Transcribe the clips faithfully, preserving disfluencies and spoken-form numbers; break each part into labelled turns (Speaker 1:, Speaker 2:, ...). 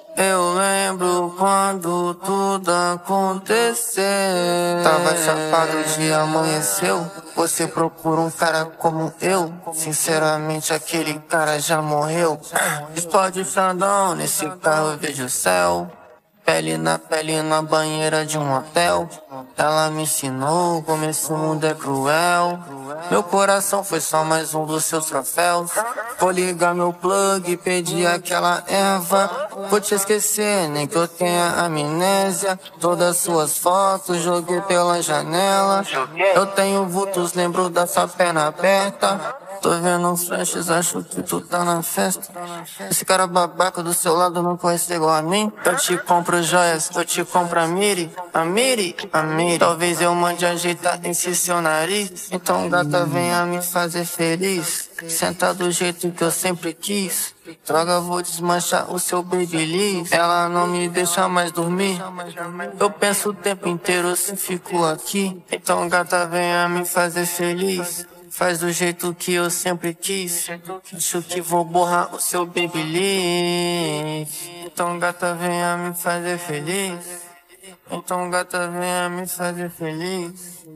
Speaker 1: Eu lembro quando tudo aconteceu. Tava chapado, o dia amanheceu. Você procura um cara como eu. Sinceramente, aquele cara já morreu. Explode o Xandão, nesse carro eu vejo o céu. Pele na pele na banheira de um hotel. Ela me ensinou como esse mundo é cruel. Meu coração foi só mais um dos seus troféus. Vou ligar meu plug e pedir aquela erva. Vou te esquecer, nem que eu tenha amnésia. Todas suas fotos joguei pela janela. Eu tenho vultos, lembro da sua perna aberta. Tô vendo uns flashes, acho que tu tá na festa. Esse cara babaca do seu lado não conhece igual a mim. Eu te compro joias, eu te compro a Miri, a Miri, a Miri. Talvez eu mande ajeitar esse seu nariz. Então gata, venha me fazer feliz. Senta do jeito que eu sempre quis. Droga, vou desmanchar o seu babyliss. Ela não me deixa mais dormir. Eu penso o tempo inteiro se fico aqui. Então gata, venha me fazer feliz. Faz do jeito que eu sempre quis. Acho que vou borrar o seu babyliss. Então gata, venha me fazer feliz. Então gata, venha me fazer feliz.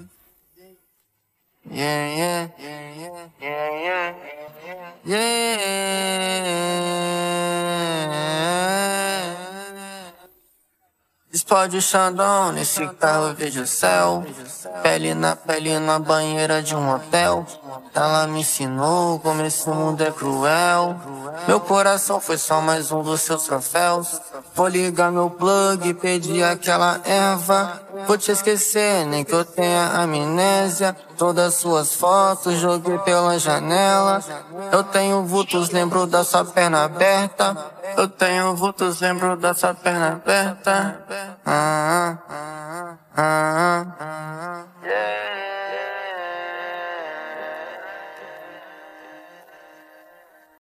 Speaker 1: Yeah, yeah, yeah, yeah, yeah, yeah, yeah. Explode o Xandão, nesse carro eu vejo o céu. Pele na pele na banheira de um hotel. Ela me ensinou como esse mundo é cruel. Meu coração foi só mais um dos seus troféus. Vou ligar meu plug e pedir aquela erva. Vou te esquecer, nem que eu tenha amnésia. Todas suas fotos joguei pela janela. Eu tenho vultos, lembro da sua perna aberta. Eu tenho vultos, lembro da sua perna aberta. Ah, ah, ah, ah.